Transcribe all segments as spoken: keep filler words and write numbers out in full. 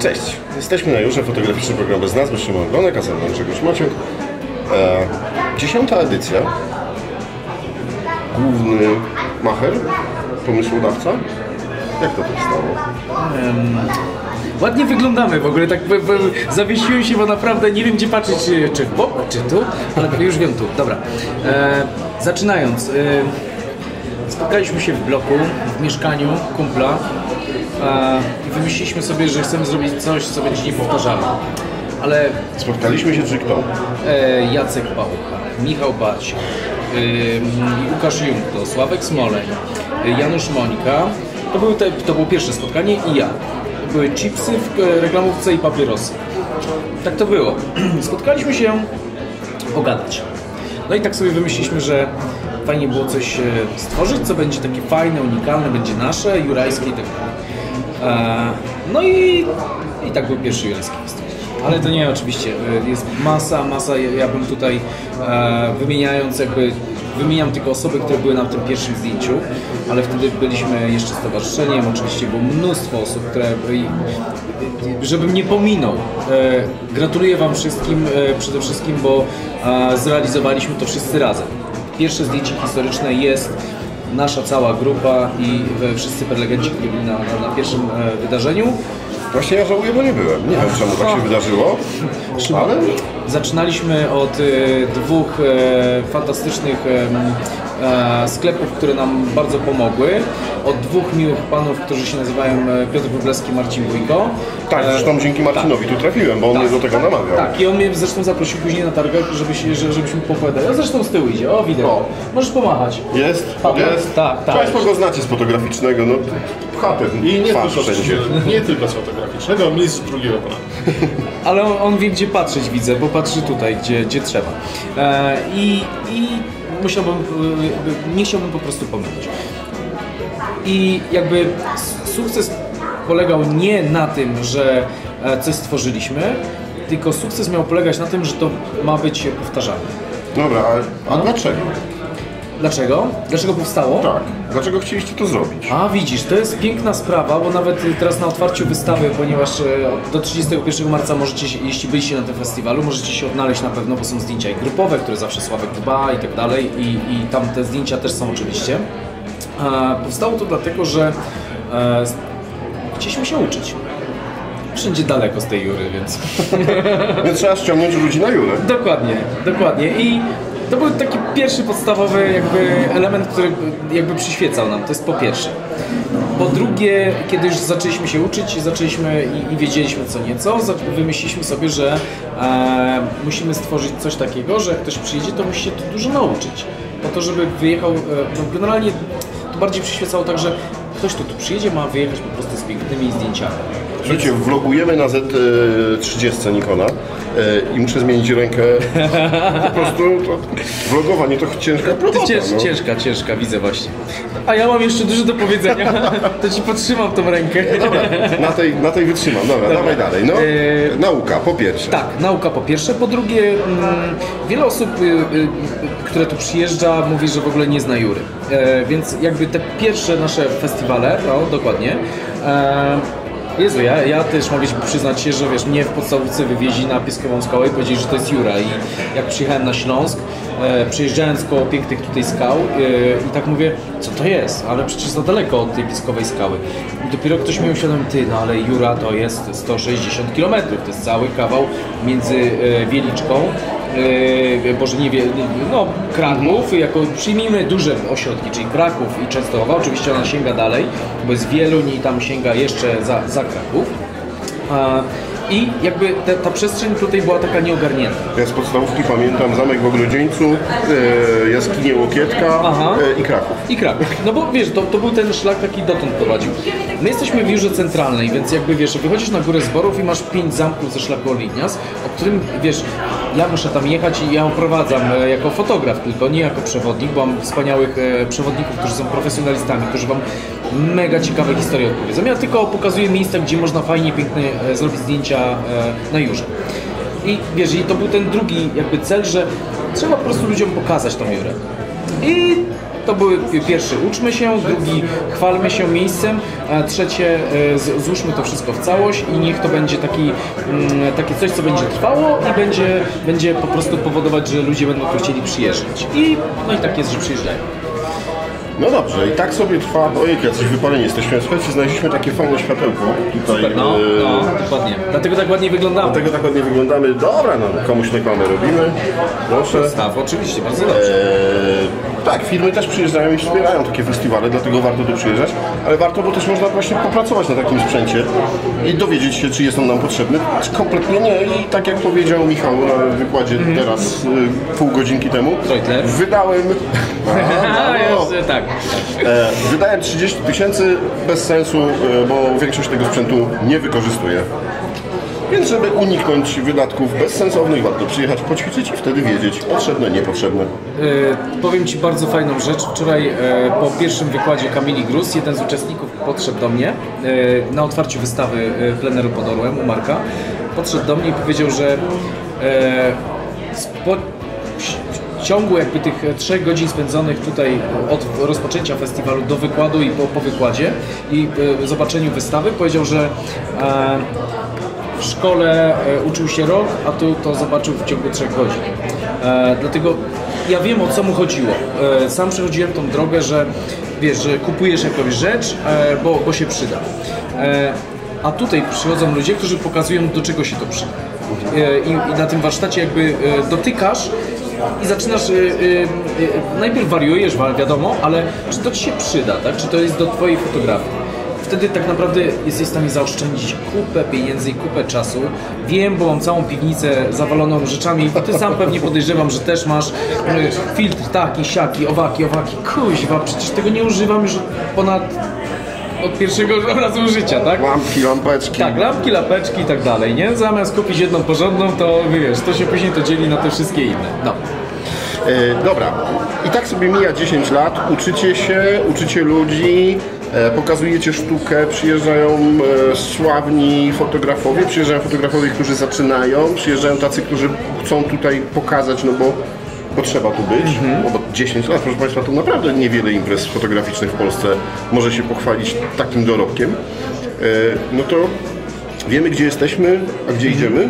Cześć, jesteśmy na Jurze, fotograficzny program bez nazwy, Szymon Glonek, a ze mną Grzegorz Maciuk. E, dziesiąta edycja. Główny macher, pomysłodawca. Jak to tak stało? Um, ładnie wyglądamy w ogóle, tak b, b, zawiesiłem się, bo naprawdę nie wiem gdzie patrzeć, czy w bok, czy tu, ale już wiem tu, dobra. E, zaczynając, e, spotkaliśmy się w bloku, w mieszkaniu kumpla e, i wymyśliliśmy sobie, że chcemy zrobić coś, co będzie niepowtarzalne. Ale spotkaliśmy się, czy kto? E, Jacek Pałucha, Michał Bać, e, Łukasz Jungto, Sławek Smoleń, e, Janusz Monika. To, były te, to było pierwsze spotkanie i ja. Były chipsy w reklamówce i papierosy. Tak to było. Spotkaliśmy się pogadać. No i tak sobie wymyśliliśmy, że fajnie było coś stworzyć, co będzie takie fajne, unikalne, będzie nasze, jurajskie i tak dalej. No i, i tak był pierwszy jurajski festiwal. Ale to nie, oczywiście, jest masa, masa, ja bym tutaj wymieniając jakby Wymieniam tylko osoby, które były na tym pierwszym zdjęciu, ale wtedy byliśmy jeszcze stowarzyszeniem, oczywiście było mnóstwo osób, które, żebym nie pominął. Gratuluję Wam wszystkim przede wszystkim, bo zrealizowaliśmy to wszyscy razem. Pierwsze zdjęcie historyczne jest nasza cała grupa i wszyscy prelegenci, którzy byli na, na, na pierwszym wydarzeniu. Właśnie ja żałuję, bo nie byłem. Nie wiem, czemu tak się wydarzyło, ale... Zaczynaliśmy od e, dwóch e, fantastycznych e, sklepów, które nam bardzo pomogły. Od dwóch miłych panów, którzy się nazywają Piotr Wróblewski i Marcin Wójko. Tak, zresztą dzięki Marcinowi tak. tu trafiłem, bo on tak. mnie do tego namawiał. Tak, i on mnie zresztą zaprosił później na targach, żeby się, żebyśmy popowiadali. A zresztą z tyłu idzie, o wideo. O. Możesz pomachać. Jest, Paweł? jest. Tak, tak. Państwo go znacie z fotograficznego, no pcha ten I nie tylko, wszędzie. nie tylko z fotograficznego, mistrz drugiego planu. Ale on, on wie gdzie patrzeć, widzę, bo patrzy tutaj, gdzie, gdzie trzeba. E, i, I musiałbym, nie chciałbym po prostu pomylić. I jakby sukces polegał nie na tym, że coś stworzyliśmy, tylko sukces miał polegać na tym, że to ma być powtarzalne. Dobra, a, a no? dlaczego? Dlaczego? Dlaczego powstało? Tak. Dlaczego chcieliście to zrobić? A widzisz, to jest piękna sprawa, bo nawet teraz na otwarciu wystawy, ponieważ do trzydziestego pierwszego marca możecie, jeśli byliście na tym festiwalu, możecie się odnaleźć na pewno, bo są zdjęcia i grupowe, które zawsze Sławek dba i tak dalej i, i tam te zdjęcia też są oczywiście. E, powstało to dlatego, że e, chcieliśmy się uczyć. Wszędzie daleko z tej jury, więc... Więc trzeba ściągnąć ludzi na jurę. Dokładnie, dokładnie. I to był taki pierwszy podstawowy jakby element, który jakby przyświecał nam. To jest po pierwsze. Po drugie, kiedy już zaczęliśmy się uczyć, zaczęliśmy i, i wiedzieliśmy co nieco, wymyśliliśmy sobie, że e, musimy stworzyć coś takiego, że jak ktoś przyjedzie, to musi się tu dużo nauczyć. Po to, żeby wyjechał, e, no generalnie to bardziej przyświecało tak, że ktoś, kto tu przyjedzie, ma wyjechać po prostu z pięknymi zdjęciami. Słuchajcie, vlogujemy na Z trzydzieści Nikona i muszę zmienić rękę. Po prostu to vlogowanie to ciężka robota. Cięż, no. Ciężka, ciężka, widzę właśnie. A ja mam jeszcze dużo do powiedzenia, to ci podtrzymam tą rękę. Dobra, na tej, na tej wytrzymam. Dobra, Dobra. dawaj dalej. No, e... Nauka po pierwsze. Tak, nauka po pierwsze. Po drugie, mm, wiele osób, y, y, które tu przyjeżdża, mówi, że w ogóle nie zna jury. E, więc jakby te pierwsze nasze festiwale, no dokładnie, e, Jezu, ja, ja też mogę przyznać się, że wiesz, mnie w podstawówce wywieźli na Pieskową Skałę i powiedzieli, że to jest Jura. I jak przyjechałem na Śląsk, e, przejeżdżając koło pięknych tutaj skał e, i tak mówię, co to jest? Ale przecież za daleko od tej Pieskowej Skały. I dopiero ktoś mi uświadomił, ty, no ale Jura to jest sto sześćdziesiąt kilometrów, to jest cały kawał między e, Wieliczką, Yy, Boże nie wie, no Kraków, jako przyjmijmy duże ośrodki, czyli Kraków i Częstochowa, oczywiście ona sięga dalej, bo jest Wieluń i tam sięga jeszcze za, za Kraków. A, I jakby te, ta przestrzeń tutaj była taka nieogarnięta. Ja z podstawówki pamiętam zamek w Ogrodzieńcu, e, jaskinie Łokietka e, i Kraków. I Kraków. No bo wiesz, to, to był ten szlak taki dotąd prowadził. My jesteśmy w Jurze Centralnej, więc jakby wiesz, wychodzisz na Górę Zborów i masz pięć zamków ze szlaku Orlignias, o którym wiesz, ja muszę tam jechać i ja oprowadzam e, jako fotograf tylko, nie jako przewodnik, bo mam wspaniałych e, przewodników, którzy są profesjonalistami, którzy wam mega ciekawe historie opowiedzą. Ja tylko pokazuję miejsca, gdzie można fajnie, pięknie e, zrobić zdjęcia e, na Jurze. I wiesz, i to był ten drugi jakby cel, że trzeba po prostu ludziom pokazać tą Jurę. I To były pierwszy, uczmy się, drugi, chwalmy się miejscem, a trzecie, z, złóżmy to wszystko w całość i niech to będzie taki, takie coś, co będzie trwało i będzie, będzie po prostu powodować, że ludzie będą tu chcieli przyjeżdżać. I, no i tak jest, że przyjeżdżają. No dobrze, i tak sobie trwa, ojej, jacyś wypaleni jesteśmy. Słuchajcie, znaleźliśmy takie fajne światełko tutaj. Super, no, no, dokładnie. Dlatego tak ładnie wyglądamy. Dlatego tak ładnie wyglądamy. Dobra, no komuś reklamę robimy. Proszę. Staw, oczywiście, bardzo dobrze. Eee, tak, firmy też przyjeżdżają i wspierają takie festiwale, dlatego warto tu przyjeżdżać. Ale warto, bo też można właśnie popracować na takim sprzęcie i dowiedzieć się, czy jest on nam potrzebny, czy kompletnie nie. I tak jak powiedział Michał na wykładzie mm. teraz, y, pół godzinki temu, Treutler. wydałem... A, jeszcze tak. E, wydałem trzydzieści tysięcy bez sensu, e, bo większość tego sprzętu nie wykorzystuję. Więc żeby uniknąć wydatków bezsensownych, warto przyjechać, poćwiczyć i wtedy wiedzieć, potrzebne, niepotrzebne. E, powiem Ci bardzo fajną rzecz. Wczoraj e, po pierwszym wykładzie Kamili Grus, jeden z uczestników podszedł do mnie e, na otwarciu wystawy e, pleneru pod Orłem u Marka. Podszedł do mnie i powiedział, że e, spo, w ciągu jakby tych trzech godzin spędzonych tutaj od rozpoczęcia festiwalu do wykładu i po, po wykładzie i e, zobaczeniu wystawy powiedział, że e, w szkole e, uczył się rok, a tu to zobaczył w ciągu trzech godzin. E, dlatego ja wiem, o co mu chodziło. E, sam przechodziłem tą drogę, że wiesz, że kupujesz jakąś rzecz, e, bo, bo się przyda. E, a tutaj przychodzą ludzie, którzy pokazują, do czego się to przyda. E, i, I na tym warsztacie jakby e, dotykasz i zaczynasz, yy, yy, najpierw wariujesz, wiadomo, ale czy to Ci się przyda, tak? Czy to jest do Twojej fotografii? Wtedy tak naprawdę jesteś w stanie zaoszczędzić kupę pieniędzy i kupę czasu. Wiem, bo mam całą piwnicę zawaloną rzeczami, bo Ty sam pewnie podejrzewam, że też masz yy, filtr taki, siaki, owaki, owaki, kuźwa, przecież tego nie używam już ponad... od pierwszego razu życia, tak? Lampki, lampeczki. Tak, lampki, lampeczki i tak dalej, nie? Zamiast kupić jedną porządną, to wiesz, to się później to dzieli na te wszystkie inne. No. E, dobra, i tak sobie mija dziesięć lat, uczycie się, uczycie ludzi, e, pokazujecie sztukę, przyjeżdżają e, sławni fotografowie, przyjeżdżają fotografowie, którzy zaczynają, przyjeżdżają tacy, którzy chcą tutaj pokazać, no bo bo trzeba tu być, mm-hmm. bo dziesięć lat, proszę Państwa, to naprawdę niewiele imprez fotograficznych w Polsce może się pochwalić takim dorobkiem. E, no to wiemy, gdzie jesteśmy, a gdzie mm-hmm. idziemy.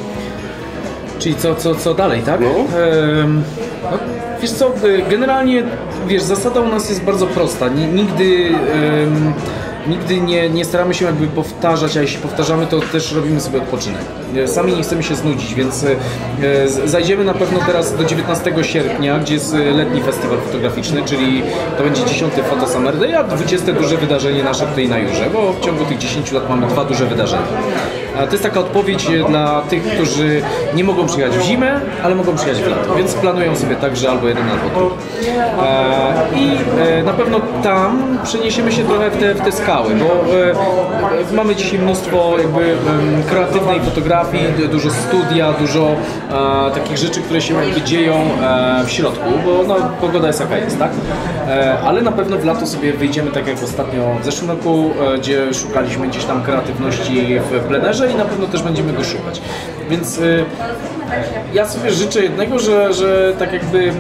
Czyli co, co, co dalej, tak? No. Ehm, no, wiesz co, generalnie, wiesz, zasada u nas jest bardzo prosta. Nigdy... Ehm, Nigdy nie, nie staramy się jakby powtarzać, a jeśli powtarzamy, to też robimy sobie odpoczynek. Sami nie chcemy się znudzić, więc e, zajdziemy na pewno teraz do dziewiętnastego sierpnia, gdzie jest letni festiwal fotograficzny, czyli to będzie dziesiąty Photo Summer Day, a dwudzieste duże wydarzenie nasze tutaj na Jurze, bo w ciągu tych dziesięciu lat mamy dwa duże wydarzenia. A to jest taka odpowiedź dla tych, którzy nie mogą przyjechać w zimę, ale mogą przyjechać w lato, więc planują sobie tak, że albo jeden, albo drugi. E, I e, na pewno tam przeniesiemy się trochę w te, w te skały, bo e, mamy dzisiaj mnóstwo jakby e, kreatywnej fotografii, dużo studia, dużo e, takich rzeczy, które się jakby dzieją e, w środku, bo no, pogoda jest jaka jest, tak? E, ale na pewno w lato sobie wyjdziemy tak jak ostatnio w zeszłym roku, e, gdzie szukaliśmy gdzieś tam kreatywności w plenerze i na pewno też będziemy go szukać. Więc y, ja sobie życzę jednego, że, że tak jakby y,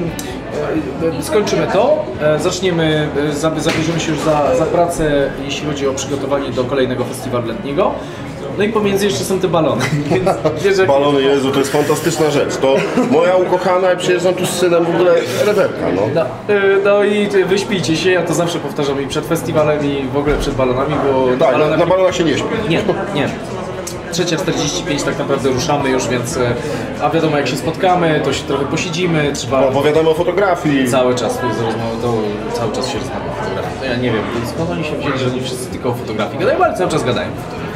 y, skończymy to, y, zaczniemy, y, zabierzemy się już za, za pracę, jeśli chodzi o przygotowanie do kolejnego festiwalu letniego. No i pomiędzy jeszcze są te balony. Więc, wiesz, jak... Balony, Jezu, to jest fantastyczna rzecz. To moja ukochana, jak przyjeżdżam tu z synem, w ogóle rewelka, no. No, y, no i wyśpijcie się, ja to zawsze powtarzam i przed festiwalem i w ogóle przed balonami, bo... Tak, na balonach, na balonach się nie śpi. Nie, nie. trzecia czterdzieści pięć tak naprawdę ruszamy już, więc a wiadomo, jak się spotkamy, to się trochę posiedzimy, trzeba... Opowiadamy o fotografii. Cały czas tu jest rozmowa, to cały czas się rozmawia o fotografii. To ja nie wiem, skąd oni się wzięli, że oni wszyscy tylko o fotografii gadają, ale cały czas gadają o fotografii.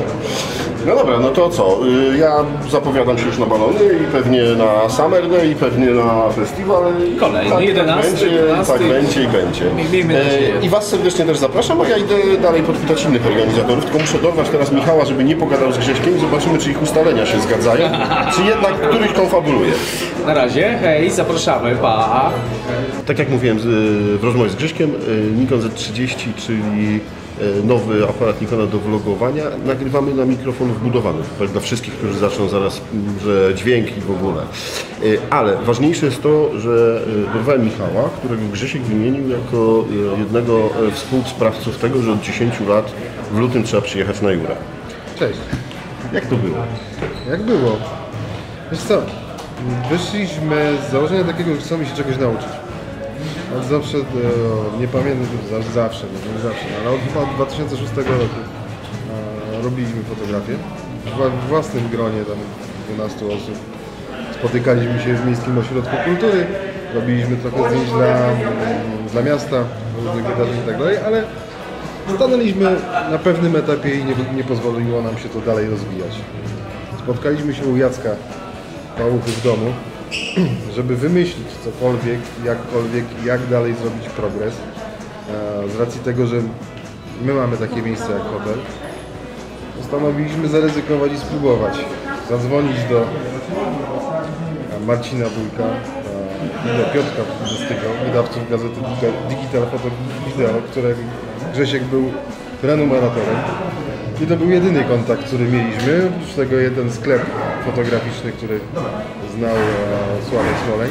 No dobra, no to co? Ja zapowiadam się już na balony i pewnie na Summer Day i pewnie na festiwal. Kolejny, tak, jedenasty, tak będzie, dwunasty. tak będzie i będzie. Miejmy nadzieję. E, I Was serdecznie też zapraszam, a ja idę dalej podpytać innych organizatorów, tylko muszę dorwać teraz Michała, żeby nie pogadał z Grześkiem i zobaczymy, czy ich ustalenia się zgadzają, czy jednak któryś konfabuluje. Na razie, hej, zapraszamy, pa! Tak jak mówiłem w rozmowie z Grześkiem, Nikon Z trzydzieści, czyli nowy aparat Nikona do vlogowania. Nagrywamy na mikrofon wbudowany, tak dla wszystkich, którzy zaczną zaraz, że dźwięki w ogóle. Ale ważniejsze jest to, że dorwałem Michała, którego Grzesiek wymienił jako jednego współsprawców tego, że od dziesięciu lat w lutym trzeba przyjechać na Jura. Cześć. Jak to było? Jak było? Wiesz co, wyszliśmy z założenia takiego, że chcemy się czegoś nauczyć. Od zawsze, e, nie pamiętam, zawsze, zawsze, no, nie zawsze, ale od chyba dwa tysiące szóstego roku e, robiliśmy fotografię. W własnym gronie, tam dwunastu osób. Spotykaliśmy się w Miejskim Ośrodku Kultury, robiliśmy trochę zdjęć dla, dla miasta, różnych wydarzeń i tak dalej, ale stanęliśmy na pewnym etapie i nie, nie pozwoliło nam się to dalej rozwijać. Spotkaliśmy się u Jacka Pałuchy w domu, żeby wymyślić cokolwiek, jakkolwiek, jak dalej zrobić progres. Z racji tego, że my mamy takie miejsce jak hotel, postanowiliśmy zaryzykować i spróbować. Zadzwonić do Marcina Wójka i do Piotrka Styka, wydawców gazety Digital Photo Video, którego Grzesiek był prenumeratorem. I to był jedyny kontakt, który mieliśmy. Oprócz tego jeden sklep fotograficzny, który znał e, Sławek Smoleń.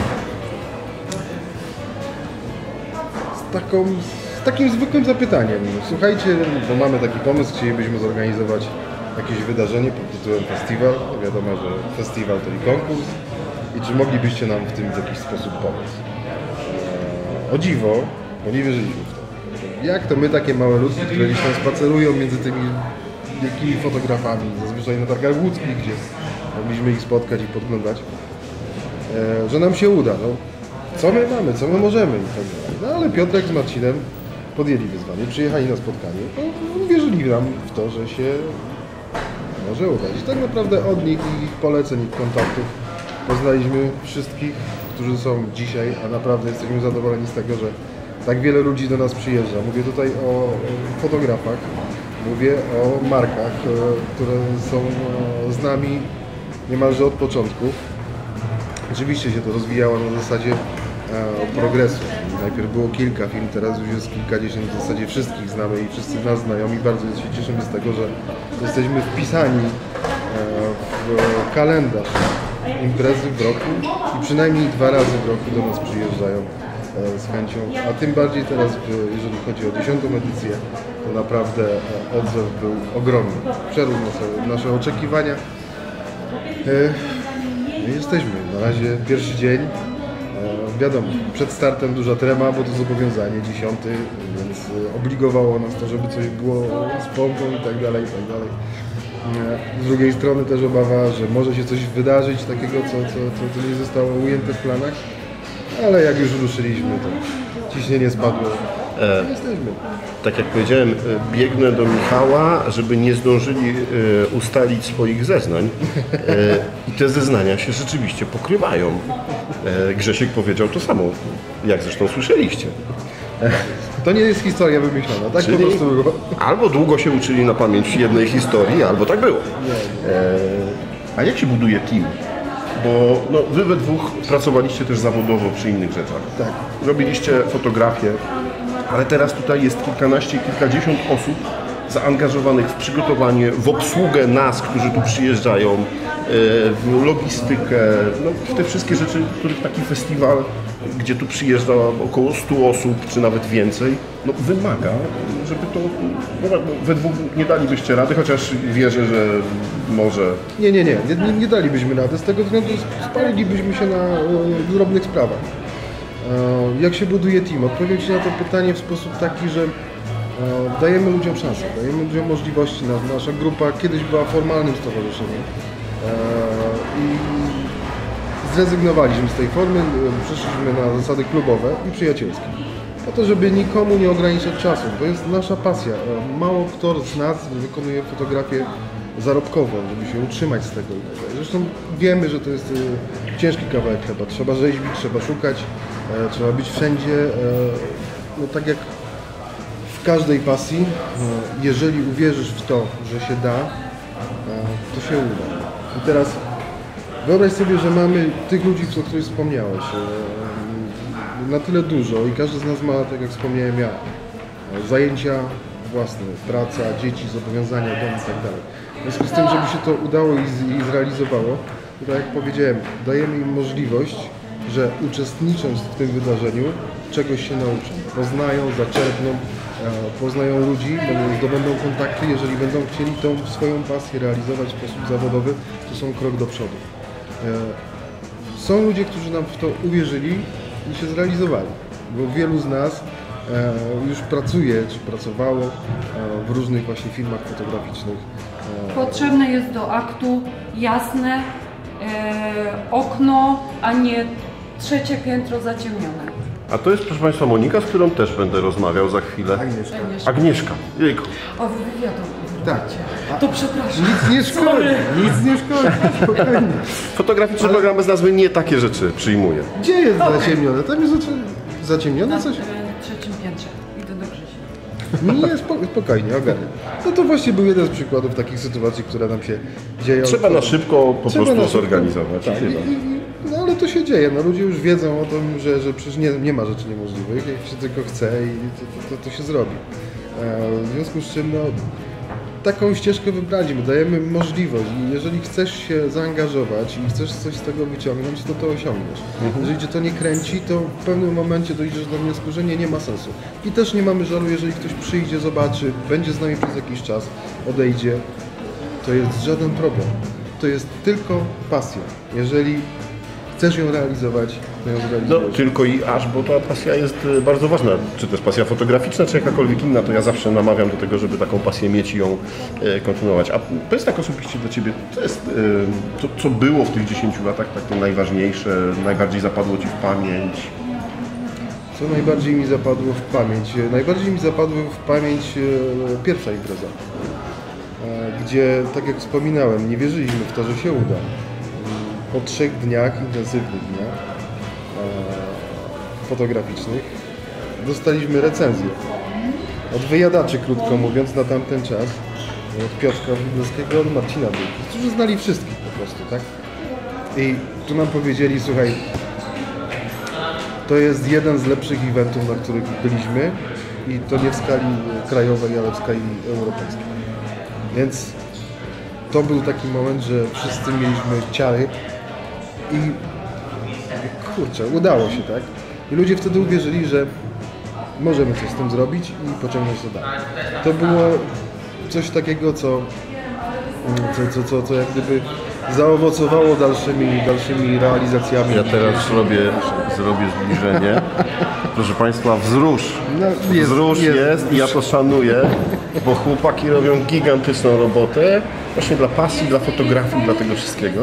Z, taką, z takim zwykłym zapytaniem. Słuchajcie, bo mamy taki pomysł, chcielibyśmy zorganizować jakieś wydarzenie pod tytułem festiwal. Wiadomo, że festiwal to i konkurs. I czy moglibyście nam w tym w jakiś sposób pomóc? E, o dziwo, bo nie wierzyliśmy w to. Jak to my, takie małe ludki, które gdzieś tam spacerują między tymi wielkimi fotografami, zazwyczaj na targach łódzkich, gdzie mogliśmy ich spotkać i podglądać, e, że nam się uda. No, co my mamy, co my możemy i tak dalej. No ale Piotrek z Marcinem podjęli wyzwanie, przyjechali na spotkanie, no, uwierzyli nam w to, że się może udać. I tak naprawdę od nich i ich poleceń, ich kontaktów poznaliśmy wszystkich, którzy są dzisiaj, a naprawdę jesteśmy zadowoleni z tego, że tak wiele ludzi do nas przyjeżdża. Mówię tutaj o fotografach, mówię o markach, które są z nami niemalże od początku. Oczywiście się to rozwijało na zasadzie progresu. Najpierw było kilka firm, teraz już jest kilkadziesiąt, w zasadzie wszystkich znamy i wszyscy nas znają i bardzo się cieszymy z tego, że jesteśmy wpisani w kalendarz imprezy w roku i przynajmniej dwa razy w roku do nas przyjeżdżają z chęcią, a tym bardziej teraz, jeżeli chodzi o dziesiątą edycję, to naprawdę odzew był ogromny. Przerósł nasze, nasze oczekiwania. No jesteśmy, na razie pierwszy dzień. Wiadomo, przed startem duża trema, bo to zobowiązanie dziesiąty, więc obligowało nas to, żeby coś było z pompą i tak dalej, i tak dalej. Z drugiej strony też obawa, że może się coś wydarzyć takiego, co, co, co, co nie zostało ujęte w planach. Ale jak już ruszyliśmy, to ciśnienie spadło. E, Jesteśmy. Tak jak powiedziałem, biegnę do Michała, żeby nie zdążyli e, ustalić swoich zeznań. E, I te zeznania się rzeczywiście pokrywają. E, Grzesiek powiedział to samo, jak zresztą słyszeliście. E, to nie jest historia wymyślona, tak? Czyli po prostu było. Albo długo się uczyli na pamięć jednej historii, albo tak było. E, a jak się buduje team? Bo no, wy we dwóch pracowaliście też zawodowo przy innych rzeczach. Tak. Robiliście fotografię, ale teraz tutaj jest kilkanaście, kilkadziesiąt osób zaangażowanych w przygotowanie, w obsługę nas, którzy tu przyjeżdżają, w logistykę, no, w te wszystkie rzeczy, których taki festiwal, gdzie tu przyjeżdża około stu osób, czy nawet więcej, no, wymaga, żeby to, no, we dwóch nie dalibyście rady, chociaż wierzę, że może... Nie, nie, nie, nie, nie dalibyśmy rady, z tego względu spalilibyśmy się na e, drobnych sprawach. E, jak się buduje team? Odpowiedź na to pytanie w sposób taki, że e, dajemy ludziom szansę, dajemy ludziom możliwości. Nasza grupa kiedyś była formalnym stowarzyszeniem e, i zrezygnowaliśmy z tej formy, przeszliśmy na zasady klubowe i przyjacielskie. Po to, żeby nikomu nie ograniczać czasu. To jest nasza pasja. Mało kto z nas wykonuje fotografię zarobkową, żeby się utrzymać z tego. Zresztą wiemy, że to jest ciężki kawałek chleba. Trzeba rzeźbić, trzeba szukać, trzeba być wszędzie. No tak jak w każdej pasji, jeżeli uwierzysz w to, że się da, to się uda. I teraz wyobraź sobie, że mamy tych ludzi, o których wspomniałeś, na tyle dużo i każdy z nas ma, tak jak wspomniałem ja, zajęcia własne, praca, dzieci, zobowiązania, dom i tak dalej. W związku z tym, żeby się to udało i, z, i zrealizowało, to tak jak powiedziałem, dajemy im możliwość, że uczestnicząc w tym wydarzeniu, czegoś się nauczą. Poznają, zaczerpną, poznają ludzi, zdobędą kontakty, jeżeli będą chcieli tą swoją pasję realizować w sposób zawodowy, to są krok do przodu. Są ludzie, którzy nam w to uwierzyli i się zrealizowali, bo wielu z nas już pracuje, czy pracowało w różnych właśnie filmach fotograficznych. Potrzebne jest do aktu jasne okno, a nie trzecie piętro zaciemnione. A to jest, proszę Państwa, Monika, z którą też będę rozmawiał za chwilę. Agnieszka. Agnieszka. Jejku. O, wywiadu. Tak. To przepraszam. Nic nie szkodzi, nic nie szkodzi, spokojnie. Fotograficzny Ale... program bez nazwy nie takie rzeczy przyjmuje. Gdzie jest zaciemnione? Tam jest zaciemnione coś? Na trzecim piętrze. Idę do Grzesia. Nie, spo, spokojnie, ogarnę. No to właśnie był jeden z przykładów takich sytuacji, które nam się dzieją. Trzeba na szybko po Trzeba prostu na szybko. zorganizować. Tak, i, i, no ale to się dzieje, no ludzie już wiedzą o tym, że, że przecież nie, nie ma rzeczy niemożliwych, jak się tylko chce i to, to, to się zrobi. E, w związku z czym no, taką ścieżkę wybraliśmy, dajemy możliwość i jeżeli chcesz się zaangażować i chcesz coś z tego wyciągnąć, to to osiągniesz. Mhm. Jeżeli cię to nie kręci, to w pewnym momencie dojdziesz do wniosku, że nie, nie ma sensu. I też nie mamy żalu, jeżeli ktoś przyjdzie, zobaczy, będzie z nami przez jakiś czas, odejdzie, to jest żaden problem. To jest tylko pasja. Jeżeli chcesz ją realizować, to ją zrealizujesz. No, tylko i aż, bo ta pasja jest bardzo ważna. Czy to jest pasja fotograficzna, czy jakakolwiek inna, to ja zawsze namawiam do tego, żeby taką pasję mieć i ją e, kontynuować. A powiedz tak osobiście dla Ciebie, co jest, e, to, co było w tych dziesięciu latach takie najważniejsze, najbardziej zapadło Ci w pamięć? Co najbardziej mi zapadło w pamięć? Najbardziej mi zapadło w pamięć e, pierwsza impreza, e, gdzie, tak jak wspominałem, nie wierzyliśmy w to, że się uda. Po trzech dniach, intensywnych dniach e, fotograficznych dostaliśmy recenzję od wyjadaczy, krótko mówiąc, na tamten czas, od Piotrka Wróblewskiego, od Marcina Bójki, którzy znali wszystkich po prostu, tak? I tu nam powiedzieli, słuchaj, to jest jeden z lepszych eventów, na których byliśmy i to nie w skali krajowej, ale w skali europejskiej. Więc to był taki moment, że wszyscy mieliśmy ciary i kurczę, udało się, tak? I ludzie wtedy uwierzyli, że możemy coś z tym zrobić i pociągnąć to dalej. To było coś takiego, co, co, co, co, co jak gdyby zaowocowało dalszymi, dalszymi realizacjami. Ja teraz zrobię, zrobię zbliżenie. Proszę Państwa, wzrusz. No, jest, wzrusz jest, jest i ja to szanuję, bo chłopaki robią gigantyczną robotę właśnie dla pasji, dla fotografii, dla tego wszystkiego.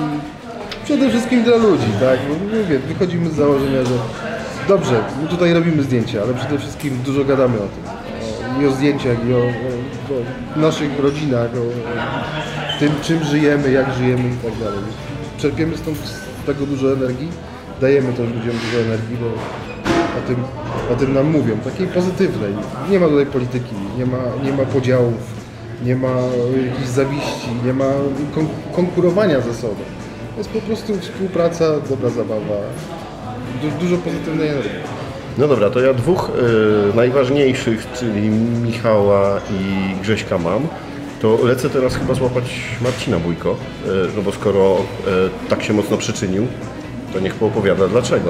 Przede wszystkim dla ludzi, tak? Bo mówię, wychodzimy z założenia, że dobrze, my tutaj robimy zdjęcia, ale przede wszystkim dużo gadamy o tym. O, I o zdjęciach, i o, o, o naszych rodzinach, o, o tym, czym żyjemy, jak żyjemy i tak dalej. Czerpiemy stąd z tego dużo energii, dajemy też ludziom dużo energii, bo o tym, o tym nam mówią, takiej pozytywnej. Nie ma tutaj polityki, nie ma, nie ma podziałów, nie ma jakichś zawiści, nie ma kon konkurowania ze sobą. To jest po prostu współpraca, dobra zabawa, du dużo pozytywnej energii. No dobra, to ja dwóch y, najważniejszych, czyli Michała i Grześka mam. To lecę teraz chyba złapać Marcina Bójko, y, no bo skoro y, tak się mocno przyczynił, to niech poopowiada dlaczego.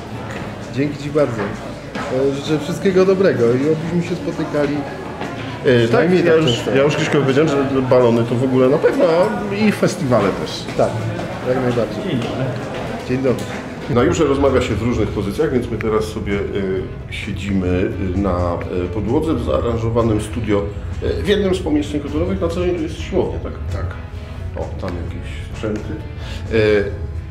Dzięki Ci bardzo. Życzę wszystkiego dobrego i obyśmy się spotykali. Yy, tak, ja już, ja już Krzyśkowi powiedziałem, że balony to w ogóle na pewno i festiwale też. Tak, jak najbardziej. Dzień dobry. No już rozmawia się w różnych pozycjach, więc my teraz sobie y, siedzimy na y, podłodze w zaaranżowanym studio y, w jednym z pomieszczeń kulturowych. Na co dzień to jest siłownia, tak? Tak. O, tam jakieś sprzęty. Y,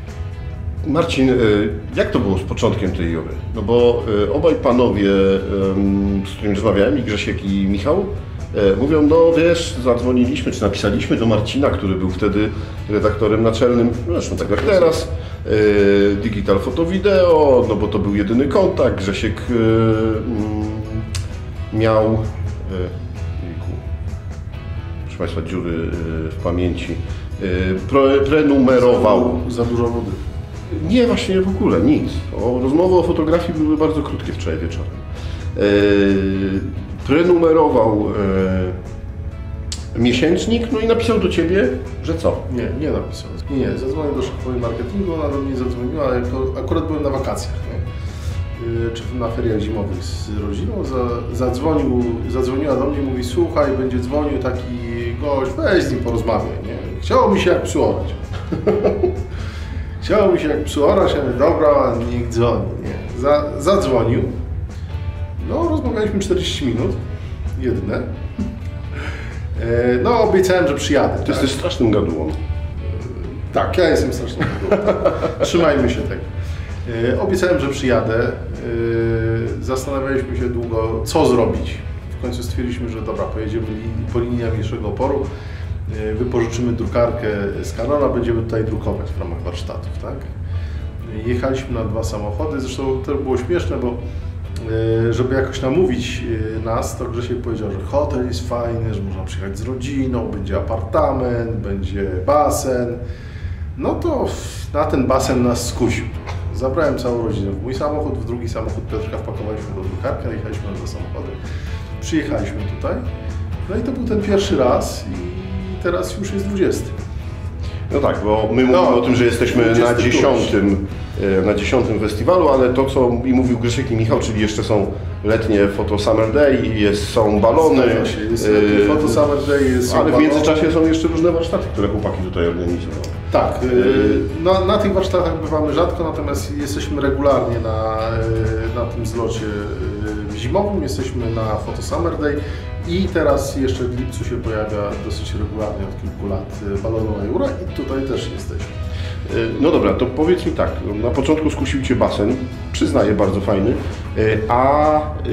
Marcin, y, jak to było z początkiem tej jory? No bo y, obaj panowie, y, z którymi rozmawiałem, i Grzesiek i Michał, y, mówią, no wiesz, zadzwoniliśmy, czy napisaliśmy do Marcina, który był wtedy redaktorem naczelnym, zresztą tak jak teraz, y, Digital Foto Video, no bo to był jedyny kontakt. Grzesiek y, y, miał, y, jejku, proszę Państwa, dziury y, w pamięci, y, pro, prenumerował. Za dużo wody. Nie, właśnie w ogóle, nic. O, rozmowy o fotografii były bardzo krótkie wczoraj wieczorem. Yy, prenumerował e, miesięcznik, no i napisał do ciebie, że co? Nie, nie napisał. Nie, nie, zadzwonił do szefowej marketingu, ona do mnie zadzwoniła, ale to akurat byłem na wakacjach, nie? Yy, czy na feriach zimowych z rodziną. Za, zadzwonił, zadzwoniła do mnie i mówi, słuchaj, będzie dzwonił taki gość, weź z nim porozmawiaj, nie? Chciało mi się jak psu orać. Chciało mi się jak psu orać, ja mówię, dobra, niech dzwoni, nie? Za, zadzwonił. No, rozmawialiśmy czterdzieści minut, jedyne. No, obiecałem, że przyjadę. Ty jesteś strasznym gadułą. Tak, ja jestem strasznym gadułą. Trzymajmy się tego. Obiecałem, że przyjadę. Zastanawialiśmy się długo, co zrobić. W końcu stwierdziliśmy, że dobra, pojedziemy po linii najmniejszego oporu, wypożyczymy drukarkę z Canona, będziemy tutaj drukować w ramach warsztatów, tak? Jechaliśmy na dwa samochody, zresztą to było śmieszne, bo żeby jakoś namówić nas, to Grzesiek powiedział, że hotel jest fajny, że można przyjechać z rodziną, będzie apartament, będzie basen. No to na ten basen nas skusił. Zabrałem całą rodzinę w mój samochód, w drugi samochód Piotrka wpakowaliśmy do drukarki, jechaliśmy na dwa samochody. Przyjechaliśmy tutaj, no i to był ten pierwszy raz i teraz już jest dwudziesty. No tak, bo my mówimy no, o tym, że jesteśmy na dziesiątym, na dziesiątym festiwalu, ale to, co i mówił Grzesiek i Michał, czyli jeszcze są letnie Photo Summer Day, jest, są balony. Się, jest letnie Photo Summer Day, jest ale balony. W międzyczasie są jeszcze różne warsztaty, które chłopaki tutaj organizują. Tak, yy, na, na tych warsztatach bywamy rzadko, natomiast jesteśmy regularnie na, na tym zlocie zimowym, jesteśmy na Photo Summer Day i teraz jeszcze w lipcu się pojawia dosyć regularnie od kilku lat balonowa Jura i tutaj też jesteśmy. No dobra, to powiedz mi tak, na początku skusił Cię basen, przyznaję, bardzo fajny, a,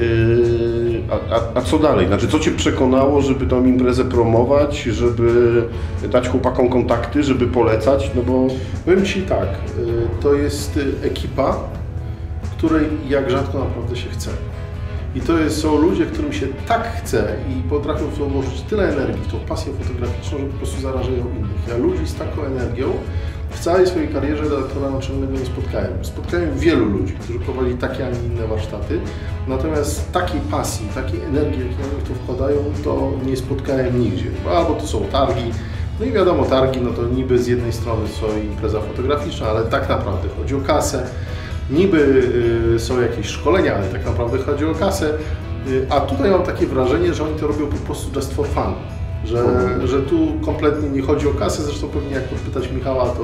a, a co dalej? Znaczy, co Cię przekonało, żeby tą imprezę promować, żeby dać chłopakom kontakty, żeby polecać, no bo... Powiem Ci tak, to jest ekipa, której jak rzadko naprawdę się chce. I to jest, są ludzie, którym się tak chce i potrafią w to włożyć tyle energii, w tą pasję fotograficzną, że po prostu zarażają innych. Ja ludzi z taką energią w całej swojej karierze redaktora naczelnego nie spotkałem. Spotkałem wielu ludzi, którzy prowadzili takie, a nie inne warsztaty, natomiast takiej pasji, takiej energii, jakie oni w to wkładają, to nie spotkałem nigdzie. Albo to są targi, no i wiadomo, targi, no to niby z jednej strony są impreza fotograficzna, ale tak naprawdę chodzi o kasę. Niby y, są jakieś szkolenia, ale tak naprawdę chodzi o kasę, y, a tutaj mam takie wrażenie, że oni to robią po prostu just for fun, że, mhm. że tu kompletnie nie chodzi o kasę, zresztą pewnie jak podpytać Michała, to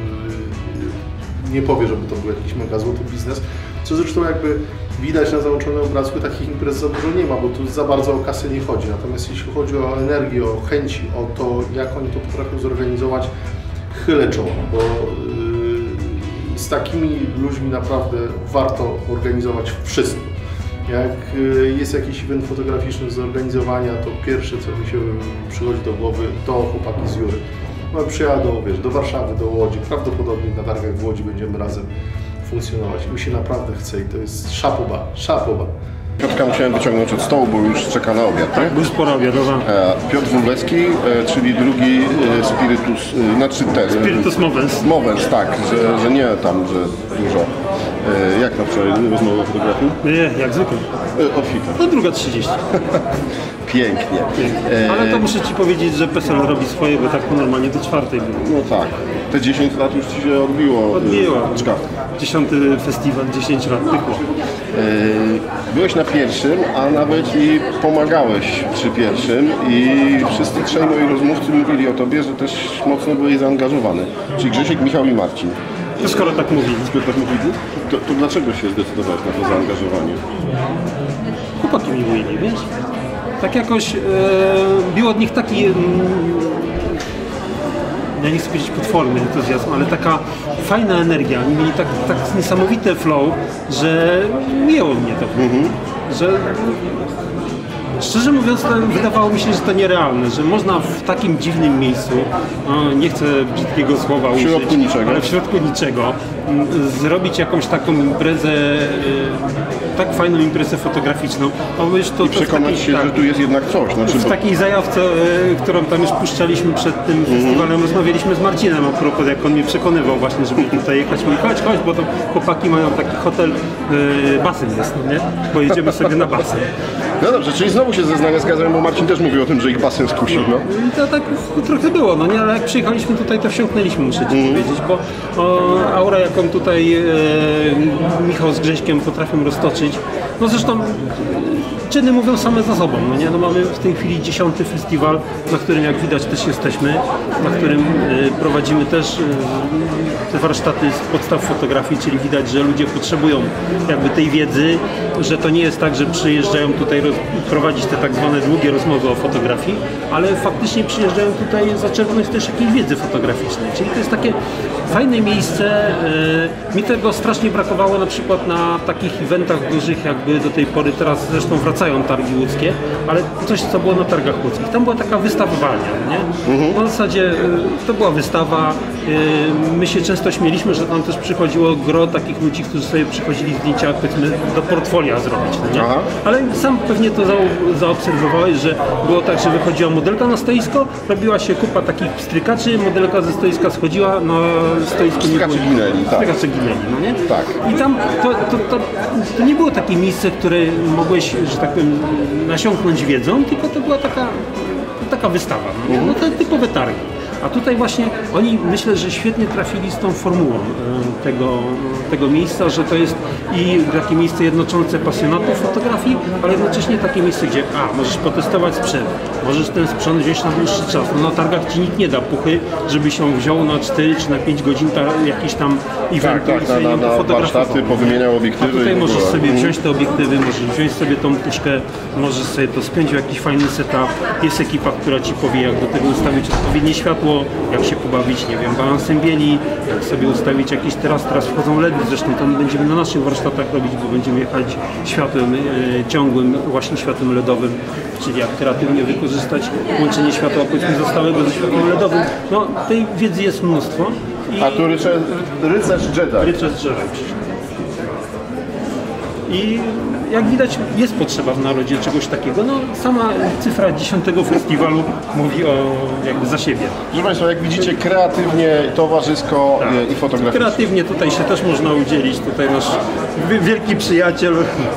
y, nie powie, żeby to był jakiś mega złoty biznes, co zresztą jakby widać na załączonym obrazku, takich imprez za dużo nie ma, bo tu za bardzo o kasę nie chodzi, natomiast jeśli chodzi o energię, o chęci, o to, jak oni to potrafią zorganizować, chylę czoło, bo z takimi ludźmi naprawdę warto organizować wszystko. Jak jest jakiś event fotograficzny do zorganizowania, to pierwsze, co mi się przychodzi do głowy, to chłopaki z Jury. No, przyjadą, wiesz, do Warszawy, do Łodzi, prawdopodobnie na targach w Łodzi będziemy razem funkcjonować. Mi się naprawdę chce i to jest szapoba, szapoba. Piotrka musiałem wyciągnąć od stołu, bo już czeka na obiad, tak? Był sporo obiadowa. Piotr Wróblewski, czyli drugi spirytus, znaczy ten... Spiritus Movens. Movens, tak, że, że nie tam, że dużo. Jak na wczoraj rozmowa fotografii? Nie, jak zwykle. Obfita. No druga trzydzieści. Pięknie. Pięknie. Ale to muszę Ci powiedzieć, że P E S E L robi swoje, bo tak normalnie do czwartej było. No tak. Te dziesięć lat już Ci się odbiło. Odbiło. Czka. Dziesiąty festiwal, dziesięć lat pykło. Byłeś na pierwszym, a nawet i pomagałeś przy pierwszym i wszyscy trzej moi rozmówcy mówili o Tobie, że też mocno byłeś zaangażowany. Czyli Grzesiek, Michał i Marcin. To skoro tak mówili. Skoro tak mówili? To, to dlaczego się zdecydowałeś na to zaangażowanie? Chłopaki mi mówili, wiesz? Tak jakoś e, był od nich taki, e, ja nie chcę powiedzieć potworny entuzjazm, ale taka fajna energia. Oni mieli tak, tak niesamowite flow, że ujęło mnie to. Mhm. Że, szczerze mówiąc, to wydawało mi się, że to nierealne, że można w takim dziwnym miejscu, no, nie chcę brzydkiego słowa użyć, w środku niczego. ale w środku niczego, m, zrobić jakąś taką imprezę y, tak fajną imprezę fotograficzną. Już to, I to przekonać takiej, się, tak, że tu jest jednak coś. Znaczy, w bo... takiej zajawce, y, którą tam już puszczaliśmy przed tym Mhm. festiwalem, rozmawialiśmy z Marcinem a propos, jak on mnie przekonywał właśnie, żeby tutaj jechać. Mówi, chodź, chodź, bo tam chłopaki mają taki hotel, y, basen jest, no nie? Pojedziemy sobie na basen. No dobrze, czyli znowu się zeznania zgadzają, bo Marcin też mówił o tym, że ich basen skusił, no. I to tak trochę było, no nie, ale jak przyjechaliśmy tutaj, to wsiąknęliśmy, muszę Ci powiedzieć, bo o, aura, jaką tutaj e, Michał z Grześkiem potrafią roztoczyć, no zresztą czyny mówią same za sobą, no nie, no mamy w tej chwili dziesiąty festiwal, na którym jak widać też jesteśmy, na którym e, prowadzimy też e, te warsztaty z podstaw fotografii, czyli widać, że ludzie potrzebują jakby tej wiedzy, że to nie jest tak, że przyjeżdżają tutaj roz, prowadzić te tak zwane długie rozmowy o fotografii, ale faktycznie przyjeżdżają tutaj zaczerpnąć też jakiejś wiedzy fotograficznej, czyli to jest takie fajne miejsce. E, mi tego strasznie brakowało na przykład na takich eventach dużych, jakby do tej pory, teraz zresztą wracają targi łódzkie, ale coś, co było na targach łódzkich. Tam była taka wystawowalnia, nie? Mhm. W zasadzie e, to była wystawa. E, my się często śmieliśmy, że tam też przychodziło gro takich ludzi, którzy sobie przychodzili zdjęcia, powiedzmy, do portfolia zrobić, no nie? Ale sam pewnie to za, zaobserwowałeś, że było tak, że wychodziła modelka na stoisko, robiła się kupa takich strykaczy, modelka ze stoiska schodziła, na stoisku nie było... Strykacze ginęli, tak. Strykacze ginęli, no nie? Tak. I tam to, to, to, to nie było takie miejsce, które mogłeś, że tak powiem, nasiąknąć wiedzą, tylko to była taka, taka wystawa, no, nie? No to typowe targi. A tutaj właśnie oni, myślę, że świetnie trafili z tą formułą e, tego, tego miejsca, że to jest i takie miejsce jednoczące pasjonatów fotografii, ale jednocześnie takie miejsce, gdzie a, możesz potestować sprzęt, możesz ten sprzęt wziąć na dłuższy czas. No, na targach ci nikt nie da puchy, żeby się wziął na cztery czy na pięć godzin ta, jakiś tam event tak, i tak, sobie na, nim na pofotografował. warsztaty, powymieniał obiektywy. A tutaj i w możesz ogóle. sobie wziąć te obiektywy, możesz wziąć sobie tą puszkę, możesz sobie to spiąć w jakiś fajny setup. Jest ekipa, która ci powie, jak do tego ustawić odpowiednie światło, jak się pobawić, nie wiem, balansem bieli, jak sobie ustawić jakieś, teraz, teraz wchodzą LEDy, zresztą tam będziemy na naszych warsztatach robić, bo będziemy jechać światłem e, ciągłym, właśnie światłem LEDowym, czyli jak kreatywnie wykorzystać łączenie światła, powiedzmy, zostałego ze światłem LEDowym. No, tej wiedzy jest mnóstwo. I A tu rycerz, rycerz Jedi. rycerz drzewa. I jak widać, jest potrzeba w narodzie czegoś takiego. No, sama cyfra dziesiątego festiwalu mówi o, jakby za siebie. Proszę Państwa, jak widzicie, kreatywnie, towarzysko Tak. i fotograficznie. Kreatywnie tutaj się też można udzielić. Tutaj nasz wi- wielki przyjaciel,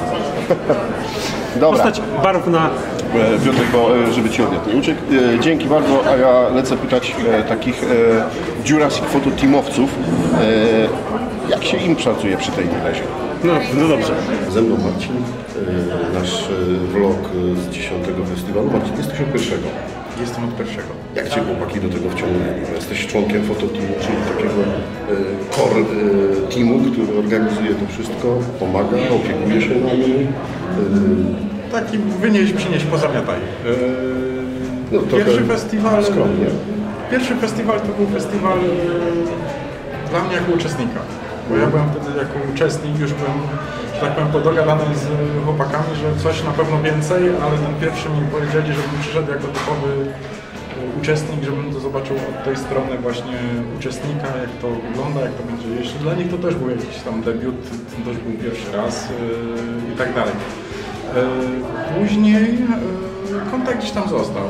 Dobra, postać barwna. e, Piotrek, bo e, żeby Ci obiad nie uciekł. E, Dzięki bardzo, a ja lecę pytać e, takich e, Jurassic Photo teamowców, e, jak się im pracuje przy tej imprezie. No, no dobrze. Ze mną Marcin, e, nasz e, vlog z dziesiątego festiwalu. Marcin, jesteś od pierwszego. Jestem od pierwszego. Jak Cię chłopaki do tego wciągnęli? Jesteś członkiem fototeamu, czyli takiego e, core e, teamu, który organizuje to wszystko, pomaga, opiekuje się nami. E, Taki wynieś, przynieś, pozamiataj. Yy, No, trochę pierwszy festiwal. skromnie. Pierwszy festiwal to był festiwal yy, dla mnie jako uczestnika. Bo ja byłem wtedy jako uczestnik, już byłem, że tak powiem, podogadany z chłopakami, że coś na pewno więcej, ale ten pierwszy mi powiedzieli, żebym przyszedł jako typowy yy, uczestnik, żebym to zobaczył od tej strony właśnie uczestnika, jak to wygląda, jak to będzie jeść. Dla nich to też był jakiś tam debiut, to też był pierwszy raz yy, i tak dalej. Później kontakt gdzieś tam został.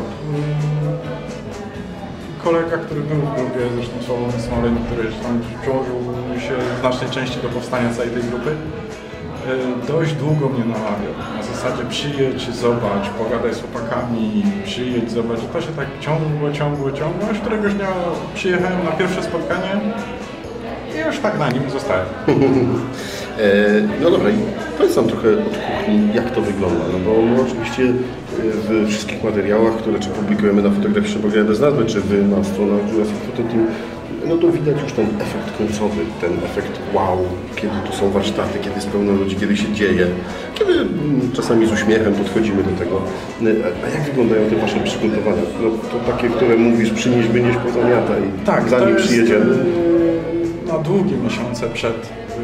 Kolega, który był w grupie, zresztą Sławomir Smoleń, który tam przyłożył się w znacznej części do powstania całej tej grupy, dość długo mnie namawiał. Na zasadzie przyjedź, zobacz, pogadaj z chłopakami, przyjedź, zobacz. To się tak ciągło, ciągło, ciągło, aż któregoś dnia przyjechałem na pierwsze spotkanie i już tak na nim zostałem. No dobra, i powiedz nam trochę od kuchni, jak to wygląda, no bo my oczywiście w wszystkich materiałach, które czy publikujemy na Fotograficznym Programie Bez Nazwy, czy wy na stronach Jurassic Photo Team, no to widać już ten efekt końcowy, ten efekt wow, kiedy tu są warsztaty, kiedy jest pełno ludzi, kiedy się dzieje, kiedy czasami z uśmiechem podchodzimy do tego. A jak wyglądają te wasze przygotowania? No to takie, które mówisz, przynieś, wynieś, pozamiataj, Tak, zanim jest, przyjedziemy. Na długie miesiące przed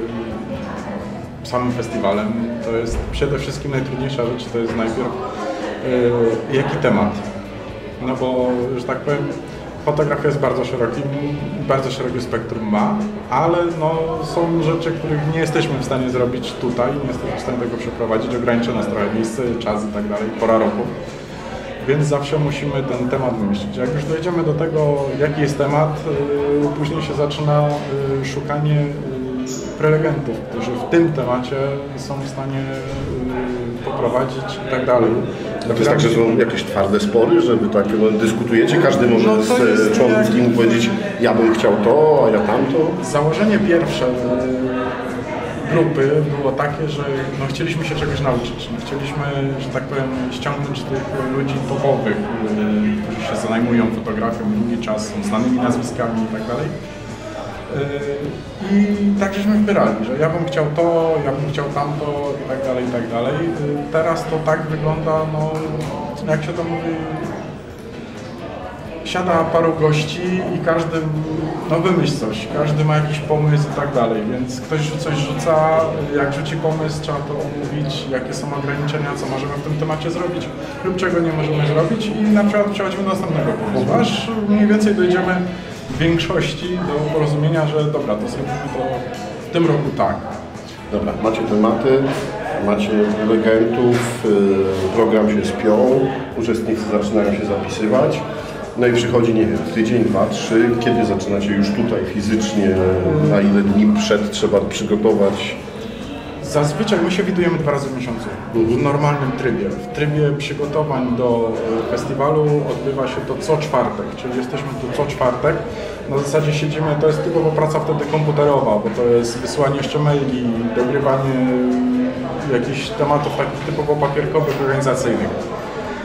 samym festiwalem to jest przede wszystkim najtrudniejsza rzecz, to jest najpierw yy, jaki temat. No bo, że tak powiem, fotografia jest bardzo szerokim, bardzo szerokie spektrum ma, ale no, są rzeczy, których nie jesteśmy w stanie zrobić tutaj, nie jesteśmy w stanie tego przeprowadzić, ograniczy nas trochę miejsce, czas i tak dalej, pora roku. Więc zawsze musimy ten temat wymyślić. Jak już dojdziemy do tego, jaki jest temat, yy, później się zaczyna yy, szukanie yy, prelegentów, którzy w tym temacie są w stanie yy, poprowadzić i tak dalej. To jest tak, że są jakieś twarde spory, że wy tak no, dyskutujecie, każdy może No, to jest z członków jak- teamu powiedzieć, ja bym chciał to, a ja tamto. Założenie pierwsze grupy było takie, że no, chcieliśmy się czegoś nauczyć. No, chcieliśmy, że tak powiem, ściągnąć tych ludzi topowych, y, którzy się zajmują fotografią długi czas, są znanymi nazwiskami i tak dalej. Y, I tak żeśmy wybierali, że ja bym chciał to, ja bym chciał tamto i tak dalej, i tak dalej. Y, Teraz to tak wygląda, no jak się to mówi, siada paru gości i każdy, no wymyśl coś, każdy ma jakiś pomysł i tak dalej, więc ktoś coś rzuca, jak rzuci pomysł, trzeba to omówić, jakie są ograniczenia, co możemy w tym temacie zrobić lub czego nie możemy zrobić i na przykład przechodzimy do następnego pomysłu, aż mniej więcej dojdziemy w większości do porozumienia, że dobra, to zrobimy to w tym roku tak. Dobra, macie tematy, macie prelegentów, yy, program się spiął, uczestnicy zaczynają się zapisywać. No i przychodzi, nie wiem, tydzień, dwa, trzy, kiedy zaczynacie już tutaj fizycznie, na ile dni przed trzeba przygotować? Zazwyczaj my się widujemy dwa razy w miesiącu, w normalnym trybie. W trybie przygotowań do festiwalu odbywa się to co czwartek, czyli jesteśmy tu co czwartek. Na zasadzie siedzimy, to jest typowo praca wtedy komputerowa, bo to jest wysyłanie jeszcze maili, dogrywanie jakichś tematów takich typowo papierkowych, organizacyjnych.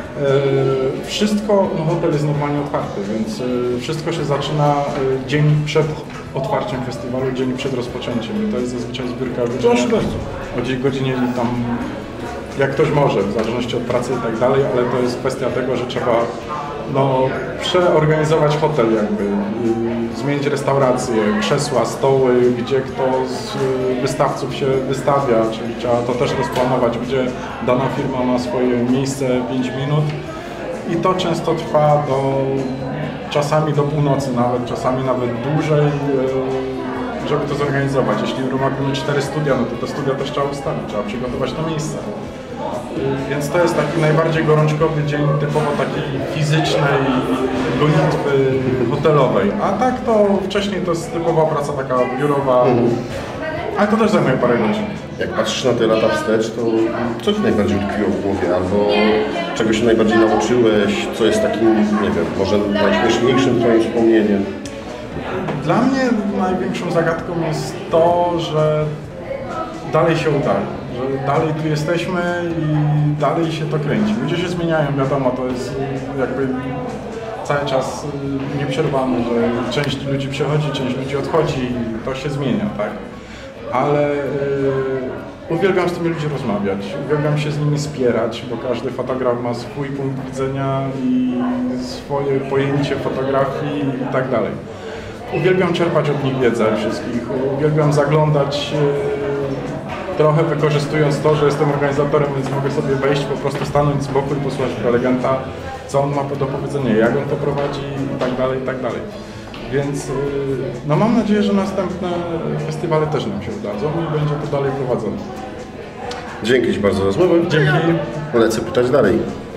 Wszystko, no hotel jest normalnie otwarty, więc wszystko się zaczyna dzień przed otwarciem festiwalu, dzień przed rozpoczęciem. I to jest zazwyczaj zbiórka godziny, o godzinie tam, jak ktoś może, w zależności od pracy i tak dalej, ale to jest kwestia tego, że trzeba no, przeorganizować hotel jakby, zmienić restaurację, krzesła, stoły, gdzie kto z wystawców się wystawia, czyli trzeba to też rozplanować, gdzie dana firma ma swoje miejsce pięć minut i to często trwa do, czasami do północy nawet, czasami nawet dłużej, żeby to zorganizować. Jeśli robimy cztery studia, no to te studia też trzeba ustawić, trzeba przygotować to miejsce. Więc to jest taki najbardziej gorączkowy dzień typowo takiej fizycznej gonitwy hotelowej. A tak to wcześniej to jest typowa praca taka biurowa, ale to też zajmuje parę godzin. Jak patrzysz na te lata wstecz, to co Ci najbardziej utkwiło w głowie? Albo czego się najbardziej nauczyłeś? Co jest takim, nie wiem, może najśmieszniejszym Twoim wspomnieniem? Dla mnie największą zagadką jest to, że dalej się udaje, że dalej tu jesteśmy i dalej się to kręci. Ludzie się zmieniają, wiadomo, to jest jakby cały czas nieprzerwane, że część ludzi przychodzi, część ludzi odchodzi i to się zmienia, tak? Ale yy, uwielbiam z tymi ludźmi rozmawiać, uwielbiam się z nimi spierać, bo każdy fotograf ma swój punkt widzenia i swoje pojęcie fotografii i tak dalej. Uwielbiam czerpać od nich wiedzę wszystkich, uwielbiam zaglądać, yy, trochę wykorzystując to, że jestem organizatorem, więc mogę sobie wejść, po prostu stanąć z boku i posłuchać prelegenta, co on ma do powiedzenia, jak on to prowadzi i tak dalej, i tak dalej. Więc yy, no mam nadzieję, że następne festiwale też nam się udadzą i będzie to dalej prowadzone. Dzięki Ci bardzo za rozmowę. Dzięki. Lecę pytać dalej.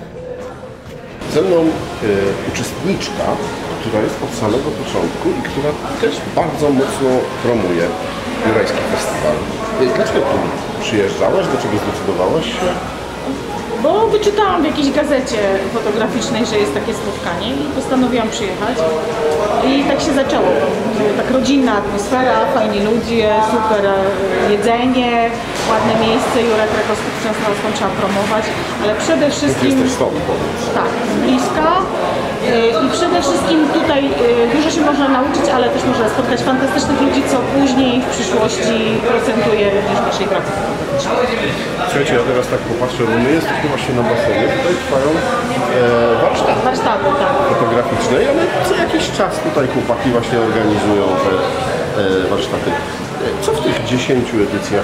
Ze mną y, uczestniczka, która jest od samego początku i która też bardzo mocno promuje Jurajski Festiwal. Y, dlaczego tu przyjeżdżałaś? Dlaczego zdecydowałaś się? Bo wyczytałam w jakiejś gazecie fotograficznej, że jest takie spotkanie i postanowiłam przyjechać. I tak się zaczęło. Tak rodzinna atmosfera, fajni ludzie, super jedzenie, ładne miejsce. Jurek Rakowski często nas trzeba promować, ale przede wszystkim... Jesteś stąd, powiedz. Tak, bliska. I przede wszystkim tutaj dużo się można nauczyć, ale też można spotkać fantastycznych ludzi, co później w przyszłości procentuje również w naszej pracy. Słuchajcie, ja teraz tak popatrzę, bo my jesteśmy właśnie na basenie, tutaj trwają e, warsztaty Warsztaty, tak. fotograficzne, ale co jakiś czas tutaj chłopaki właśnie organizują te e, warsztaty. Co w tych dziesięciu edycjach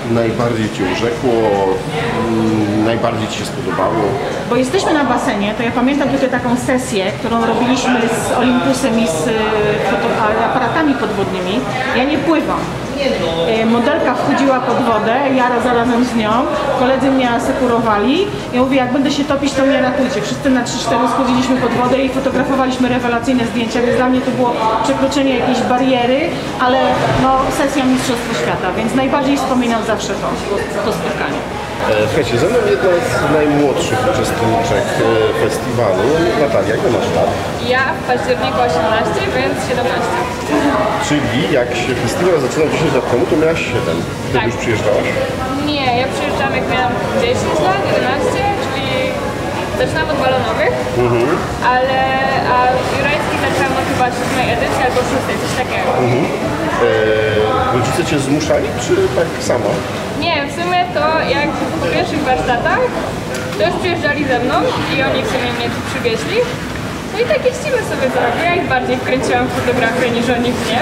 najbardziej Cię urzekło, mm, najbardziej Ci się spodobało? Bo jesteśmy na basenie, to ja pamiętam tutaj taką sesję, którą robiliśmy z Olympusem i z y, foto- aparatami podwodnymi. Ja nie pływam. Y, Modelka wchodziła pod wodę, ja zarazem z nią, koledzy mnie asekurowali. Ja mówię, jak będę się topić, to mnie ratujcie. Wszyscy na trzy cztery schodziliśmy pod wodę i fotografowaliśmy rewelacyjne zdjęcia, więc dla mnie to było przekroczenie jakiejś bariery, ale no, sesja Mistrzostwa Świata, więc najbardziej wspominam zawsze to, to spotkanie. E, Słuchajcie, ze mną jedna z najmłodszych uczestniczek e, festiwalu. Natalia, ile masz lat? Ja w październiku osiemnaście, więc siedemnaście. Czyli jak się festiwal zaczynał dziesięć lat temu, to miałaś siedem. Wtedy Tak. już przyjeżdżałaś? Nie, ja przyjeżdżam jak miałam dziesięć lat, jedenaście, czyli zaczynam od balonowych, Mhm. ale a jurajski zaczęłam od chyba siódmej edycji albo szóstej, coś takiego. Mhm. E, rodzice Cię zmuszali, czy tak samo? Nie, w sumie to jak po pierwszych warsztatach, to już przyjeżdżali ze mną i oni w sumie mnie tu przywieźli. No i tak jeździmy sobie co roku. Ja ich bardziej wkręciłam w fotografię niż oni mnie.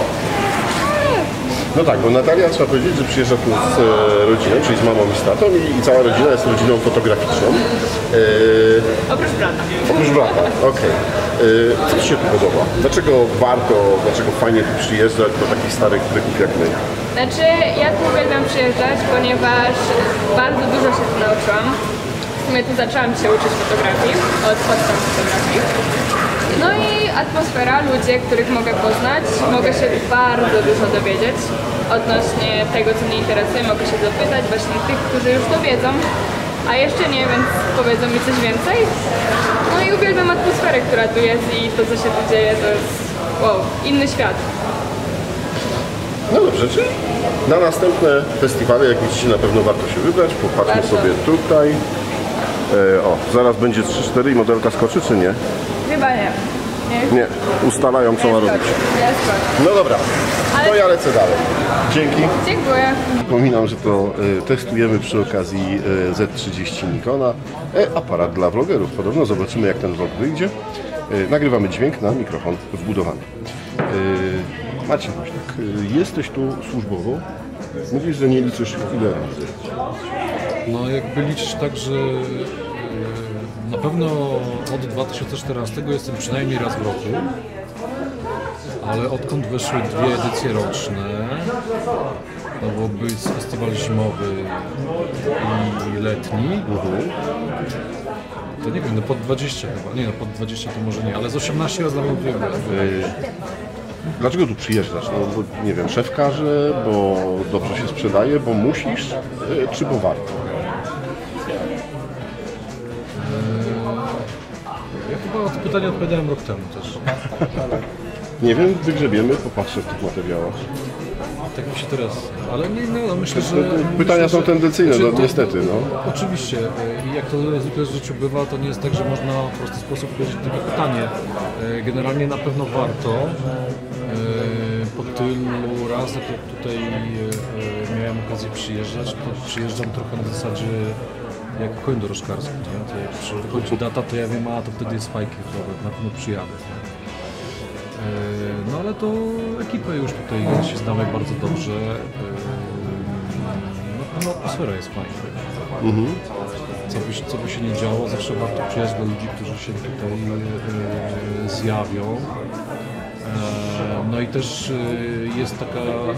No tak, bo Natalia, trzeba powiedzieć, że przyjeżdża tu z e, rodziną, czyli z mamą i z tatą i, i cała rodzina jest rodziną fotograficzną. E, Oprócz brata. oprócz brata, okej. E, Co Ci się tu podoba? Dlaczego warto, dlaczego fajnie tu przyjeżdżać do takich starych tryków jak my? Znaczy, ja tu uwielbiam przyjeżdżać, ponieważ bardzo dużo się tu nauczyłam. W sumie tu zaczęłam się uczyć fotografii, od podstaw fotografii. No i atmosfera, ludzie, których mogę poznać, mogę się bardzo dużo dowiedzieć odnośnie tego, co mnie interesuje, mogę się dopytać właśnie tych, którzy już to wiedzą, a jeszcze nie, więc powiedzą mi coś więcej. No i uwielbiam atmosferę, która tu jest i to, co się tu dzieje, to jest wow, inny świat. No dobrze, czyli na następne festiwale, jak widzicie, na pewno warto się wybrać. Popatrzmy Warto. sobie tutaj. E, o, zaraz będzie trzy cztery i modelka skoczy, czy nie? Chyba nie. Nie, Nie, ustalają co ma robić. jest skąd. No dobra, Ale- to ja lecę dalej. Dzięki. Dziękuję. Przypominam, że to e, testujemy przy okazji e, Z trzydzieści Nikona. E, aparat dla vlogerów. Podobno zobaczymy, jak ten vlog wyjdzie. E, nagrywamy dźwięk na mikrofon wbudowany. E, Marcin Woźniak, e, jesteś tu służbowo. Mówisz, że nie liczysz ile razy. No jakby liczysz tak, że e, na pewno od dwa tysiące czternastego jestem przynajmniej raz w roku, ale odkąd weszły dwie edycje roczne, no bo był festiwal zimowy i letni, to nie wiem, no pod dwadzieścia chyba, nie no pod dwadzieścia to może nie, ale z osiemnaście razy mam dwie. Dlaczego tu przyjeżdżasz? No, bo, nie wiem, szef każe, bo dobrze się sprzedaje, bo musisz, e, czy bo warto? Ja chyba na to pytanie odpowiadałem rok temu też. Nie wiem, wygrzebiemy, popatrzę w tych materiałach. Tak mi się teraz, ale nie, no, myślę, że... Pytania myślę, są tendencyjne, znaczy, no niestety, no. Oczywiście i jak to zwykle w życiu bywa, to nie jest tak, że można w prosty sposób powiedzieć takie pytanie. E, Generalnie na pewno warto. E, Po tylu razach, jak tutaj e, miałem okazję przyjeżdżać, to przyjeżdżam trochę na zasadzie jak koń dorożkarski, nie? To jak przychodzi data, to ja wiem, a to wtedy jest fajki, na pewno przyjadę. Nie? E, No ale to ekipę już tutaj się znamy bardzo dobrze. E, No atmosfera jest fajna. Mhm. Co by, co by się nie działo, zawsze warto przyjechać do ludzi, którzy się tutaj e, zjawią. E, No i też e, jest taka e,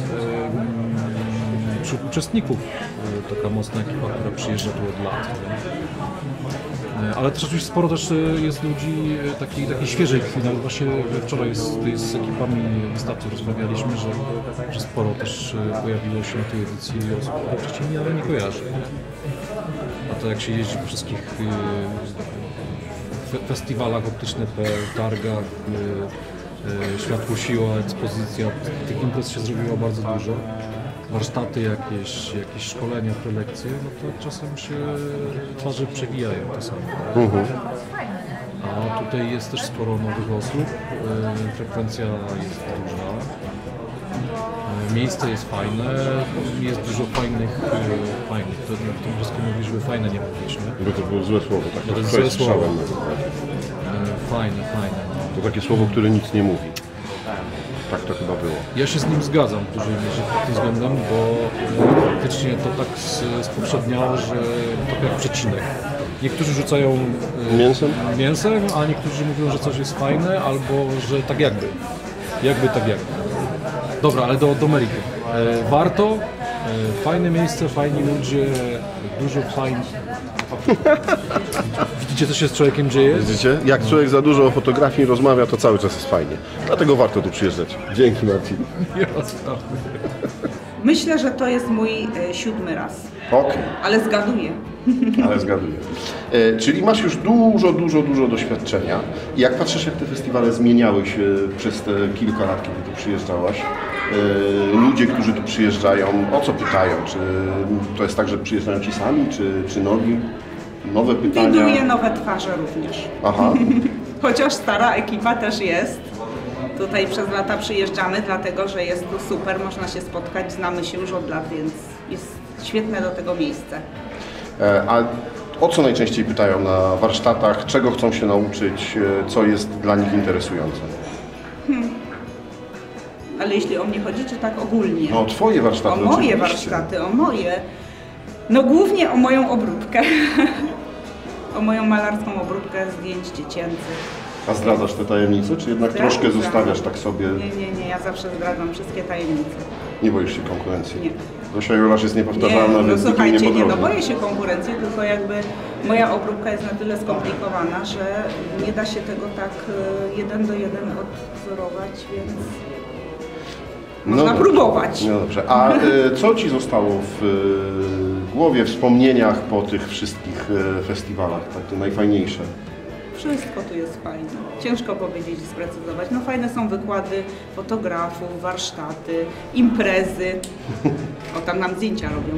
wśród uczestników e, taka mocna ekipa, która przyjeżdża tu od lat. E, Ale też oczywiście sporo też e, jest ludzi e, takiej, takiej świeżej krwi. Nawet właśnie wczoraj z, tutaj z ekipami stacji rozmawialiśmy, że, że sporo też e, pojawiło się na tej edycji osób, które wcześniej nie, ale nie kojarzy. A to jak się jeździ po wszystkich e, fe- festiwalach optycznych, targach, e, Światło, siła, ekspozycja, tych imprez się zrobiło bardzo dużo. Warsztaty jakieś, jakieś szkolenia, prelekcje, no to czasem się twarze przewijają czasami. Mhm. A tutaj jest też sporo nowych osób, e, frekwencja jest duża, e, miejsce jest fajne, jest dużo fajnych, e, fajnych, to w tym wszystkim mówi, żeby fajne nie mówić, nie? Bo to było złe słowo, No takie to jest które złe słowo. słyszałem. E, Fajne, fajne. To takie słowo, które nic nie mówi. tak to chyba było. Ja się z nim zgadzam w dużej mierze pod tym względem, bo faktycznie to tak spowszedniało, że to jak przecinek. Niektórzy rzucają mięsem? mięsem, a niektórzy mówią, że coś jest fajne, albo że tak jakby. Jakby tak jakby. Dobra, ale do, do meritum. E, warto, e, fajne miejsce, fajni ludzie, dużo fajnych. Widzicie, co się z człowiekiem dzieje? Widzicie? Jak człowiek za dużo o fotografii rozmawia, to cały czas jest fajnie. Dlatego warto tu przyjeżdżać. Dzięki, Marcin. Myślę, że to jest mój e, siódmy raz. Okej. Okay. Ale zgaduję. Ale zgaduję. E, czyli masz już dużo, dużo, dużo doświadczenia. I jak patrzysz, jak te festiwale zmieniały się przez te kilka lat, kiedy tu przyjeżdżałaś, e, ludzie, którzy tu przyjeżdżają, o co pytają? Czy to jest tak, że przyjeżdżają ci sami, czy, czy nowi? Nowe pytania? Widuję nowe twarze również. Aha. Chociaż stara ekipa też jest. Tutaj przez lata przyjeżdżamy, dlatego że jest tu super, można się spotkać, znamy się już od lat, więc jest świetne do tego miejsce. A o co najczęściej pytają na warsztatach? Czego chcą się nauczyć? Co jest dla nich interesujące? Hmm. Ale jeśli o mnie chodzi, czy tak ogólnie? No o twoje warsztaty. O moje oczywiście. warsztaty, o moje. No głównie o moją obróbkę. O moją malarską obróbkę zdjęć dziecięcych. A zdradzasz te tajemnice, czy jednak Zdradzam. troszkę zostawiasz tak sobie? Nie, nie, nie, ja zawsze zdradzam wszystkie tajemnice. Nie boisz się konkurencji? Nie. Zosia Jurasz jest niepowtarzalna, nie, no więc słuchajcie, nie po nie, no drodze. boję się konkurencji, tylko jakby moja obróbka jest na tyle skomplikowana, że nie da się tego tak jeden do jeden odwzorować, więc można no próbować. No dobrze. A y, co Ci zostało w y, głowie, wspomnieniach po tych wszystkich y, festiwalach, takie najfajniejsze? Wszystko tu jest fajne. Ciężko powiedzieć i sprecyzować. No fajne są wykłady fotografów, warsztaty, imprezy. O, tam nam zdjęcia robią.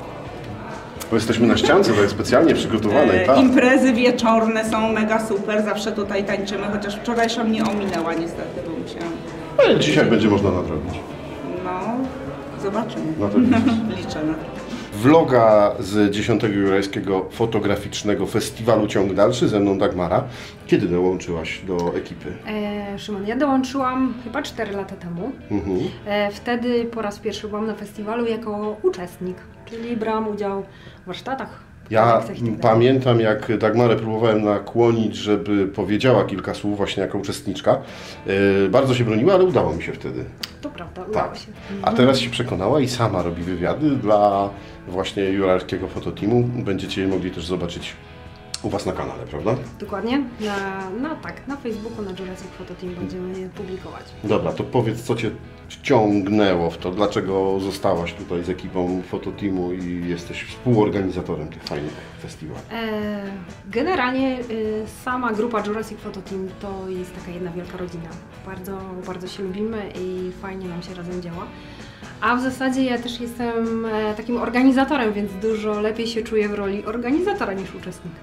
Bo jesteśmy na ściance, to jest specjalnie przygotowane. E, tak. Imprezy wieczorne są mega super, zawsze tutaj tańczymy, chociaż wczorajsza mnie ominęła niestety, bo musiałam... Ale dzisiaj będzie można nadrobić. No, zobaczymy. No to liczysz. Liczę na to. Vloga z dziesiątego Jurajskiego Fotograficznego Festiwalu Ciąg Dalszy, ze mną Dagmara. Kiedy dołączyłaś do ekipy? E, Szymon, ja dołączyłam chyba cztery lata temu. Mhm. E, wtedy po raz pierwszy byłam na festiwalu jako uczestnik, czyli brałam udział w warsztatach. Ja pamiętam, jak Dagmarę próbowałem nakłonić, żeby powiedziała kilka słów właśnie jako uczestniczka. Yy, bardzo się broniła, ale udało mi się wtedy. To prawda, udało Tak. się. A teraz się przekonała i sama robi wywiady dla właśnie Jurajskiego Fototeamu. Będziecie je mogli też zobaczyć u Was na kanale, prawda? Dokładnie. Na, na tak, na Facebooku, na Jurassic Photo Team będziemy je publikować. Dobra, to powiedz, co Cię wciągnęło w to, dlaczego zostałaś tutaj z ekipą Fototeamu i jesteś współorganizatorem tych fajnych festiwali? E, generalnie y, sama grupa Jurassic Photo Team to jest taka jedna wielka rodzina. Bardzo, bardzo się lubimy i fajnie nam się razem działa. A w zasadzie ja też jestem e, takim organizatorem, więc dużo lepiej się czuję w roli organizatora niż uczestnika.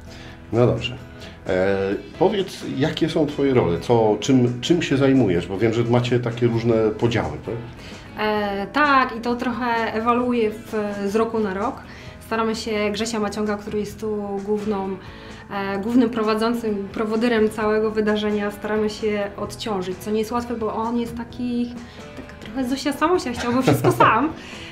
No dobrze. E, powiedz, jakie są Twoje role? Co, czym, czym się zajmujesz? Bo wiem, że macie takie różne podziały, tak? E, tak, i to trochę ewoluuje w, z roku na rok. Staramy się Grzesia Maciąga, który jest tu główną, e, głównym prowadzącym, prowodyrem całego wydarzenia, staramy się odciążyć, co nie jest łatwe, bo on jest taki, tak trochę Zosia Samosia, chciałby wszystko sam.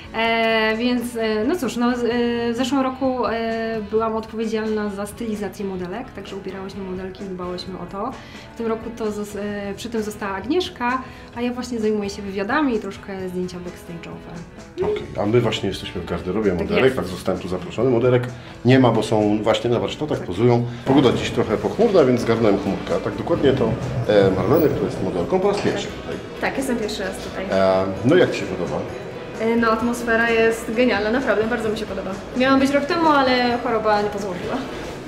E, więc e, no cóż, no, e, w zeszłym roku e, byłam odpowiedzialna za stylizację modelek, także ubierałyśmy modelki, dbałyśmy o to. W tym roku to zos, e, przy tym została Agnieszka, a ja właśnie zajmuję się wywiadami i troszkę zdjęcia backstage'owe. Okej, okay. A my właśnie jesteśmy w garderobie modelek, jest. tak zostałem tu zaproszony. Modelek nie ma, bo są właśnie na warsztatach, tak. Pozują. Pogoda dziś trochę pochmurna, więc zgarnąłem chmurkę. A tak dokładnie to e, Marleny, która jest modelką po raz pierwszy tutaj. Tak, jestem pierwszy raz tutaj. E, no jak Ci się podoba? No, atmosfera jest genialna, naprawdę, bardzo mi się podoba. Miałam być rok temu, ale choroba nie pozwoliła.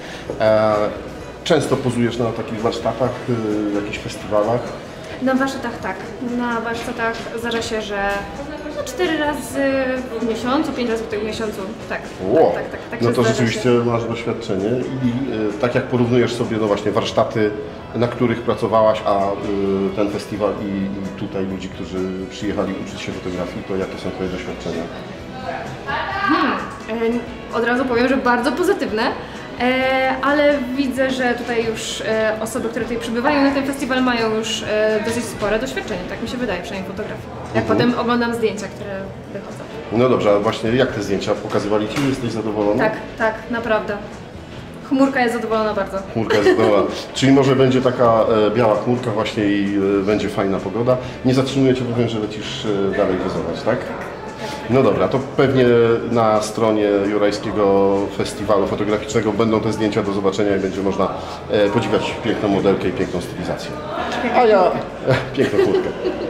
E, często pozujesz na takich warsztatach, y, jakichś festiwalach? Na warsztatach tak. Na warsztatach zdarza się, że no, cztery razy w miesiącu, pięć razy w tym miesiącu. Tak. Wow. tak, tak, tak, tak No się to zdarza rzeczywiście się. masz doświadczenie i y, tak jak porównujesz sobie no właśnie warsztaty, na których pracowałaś, a y, ten festiwal i, i tutaj ludzi, którzy przyjechali uczyć się fotografii, to jakie są Twoje doświadczenia? Hmm. Od razu powiem, że bardzo pozytywne. E, ale widzę, że tutaj już e, osoby, które tutaj przybywają na ten festiwal, mają już e, dosyć spore doświadczenie, tak mi się wydaje, przynajmniej fotografii. Jak Mhm. potem oglądam zdjęcia, które wychodzą. No dobrze, a właśnie jak te zdjęcia pokazywali Ci? Jesteś zadowolona? Tak, tak, naprawdę. Chmurka jest zadowolona bardzo. Chmurka jest zadowolona. Czyli może będzie taka e, biała chmurka właśnie i e, będzie fajna pogoda. Nie zatrzymuję Cię, powiem, że lecisz e, dalej wyzować, tak? No dobra, to pewnie na stronie Jurajskiego Festiwalu Fotograficznego będą te zdjęcia do zobaczenia i będzie można e, podziwiać piękną modelkę i piękną stylizację. A ja... E, piękną chmurkę.